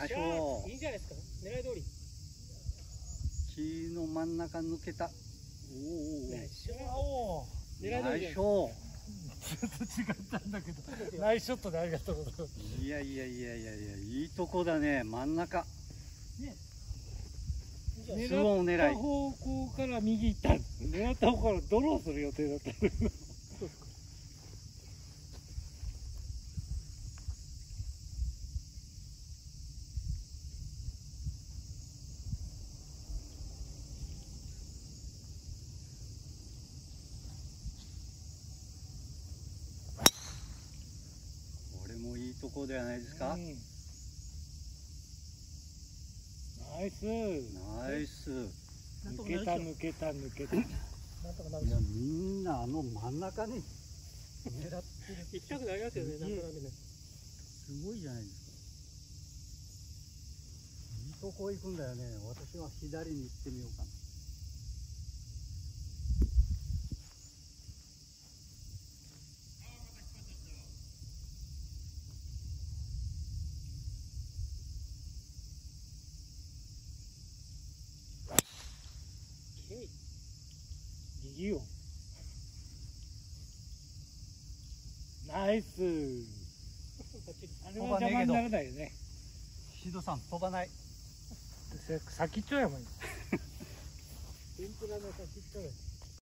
しょう。 いいんじゃないですか。狙い通り。 木の真ん中抜けた。おお。 ナイスショット。 おお。 狙い通りじゃん。 ナイスショちょっと違ったんだけど。ナイスショットでありがとうございます。 ー。いやいやいやいやいや、いいとこだね、真ん中。 ね。 スロー狙い。 狙った方向から右行った。狙った方向からドローする予定だったんだけど。 これもいいとこではないですか。 ナイス。 ナイス。 抜けた抜けた抜けた。 なんとかなるいや、みんなあの真ん中に狙ってる。 行きたくなりますよね。なんとなくね。 すごいじゃないですか。いいとこ行くんだよね。私は左に行ってみようかな。 右よ。ナイス。あれは邪魔にならないよね。 シドさん飛ばない。 先っちょやもん。 天ぷらの先っちょだ。